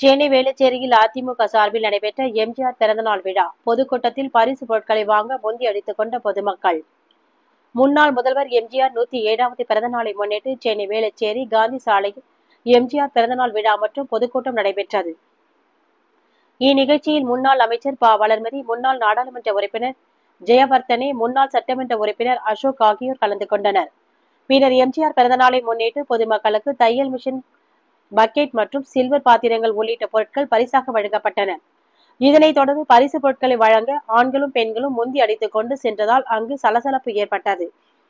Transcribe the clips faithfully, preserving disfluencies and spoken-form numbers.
சென்னை வேளச்சேரியில் அதிமுக சார்பில் நடைபெற்ற எம்ஜிஆர் பிறந்தநாள் விழா பொதுக்கூட்டத்தில் பரிசு பொருட்களை வாங்க முந்தி அடித்துக் கொண்ட பொதுமக்கள். முன்னாள் முதல்வர் எம்ஜிஆர் நூத்தி ஏழாவது பிறந்தநாளை முன்னிட்டு சென்னை வேளச்சேரி காந்தி சாலையில் எம்ஜிஆர் பிறந்தநாள் விழா மற்றும் பொதுக்கூட்டம் நடைபெற்றது. இந்நிகழ்ச்சியில் முன்னாள் அமைச்சர் ப வளர்மதி, முன்னாள் நாடாளுமன்ற உறுப்பினர் ஜெயவர்தனே, முன்னாள் சட்டமன்ற உறுப்பினர் அசோக் ஆகியோர் கலந்து கொண்டனர். பின்னர் எம்ஜிஆர் பிறந்தநாளை முன்னிட்டு பொதுமக்களுக்கு தையல் மிஷின், பக்கெட் மற்றும் சில்வர் பாத்திரங்கள் உள்ளிட்ட பொருட்கள் பரிசாக வழங்கப்பட்டன. இதனைத் தொடர்ந்து பரிசு பொருட்களை வழங்க ஆண்களும் பெண்களும் முந்தி அடித்துக் கொண்டு சென்றதால் அங்கு சலசலப்பு ஏற்பட்டது.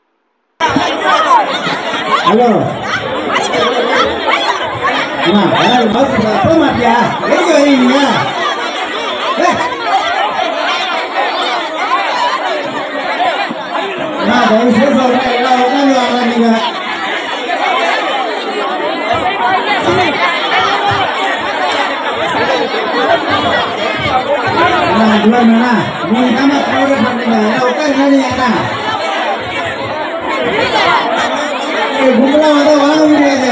வாங்க முடியாது.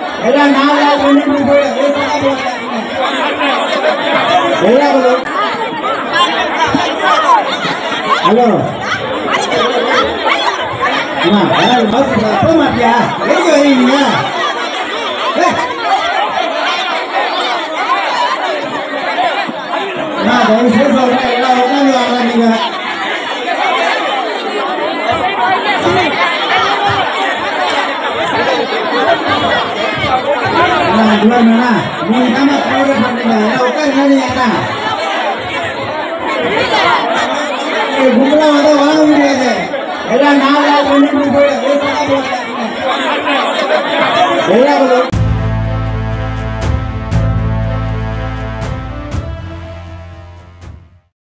ஹலோ போக மாட்டியா? எங்க வரீங்க? தயவு செய்து சொல்றேன், எல்லாம் உட்காந்து வாங்க. நீங்க நீங்க தான் ப்ரைவேட் பண்றீங்க, உட்காந்து கும்பலா வந்தா வாங்க முடியாது. எல்லாம் நாலு நாள் ரெண்டு மூணு போயிடும்.